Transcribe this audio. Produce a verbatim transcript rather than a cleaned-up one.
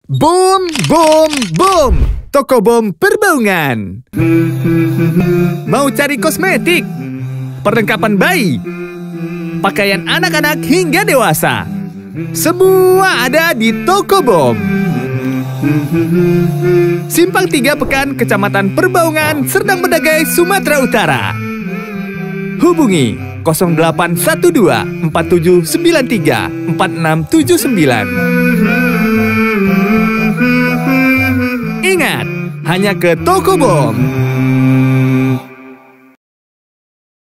Boom, boom, boom. Toko bom perbaungan. Mau cari kosmetik, perlengkapan bayi, pakaian anak-anak hingga dewasa. Semua ada di Toko Bom. Simpang tiga Pekan, Kecamatan Perbaungan, Serdang Bedagai, Sumatera Utara. Hubungi nol delapan satu dua empat tujuh sembilan tiga empat enam tujuh sembilan. Ingat, hanya ke Toko Bom.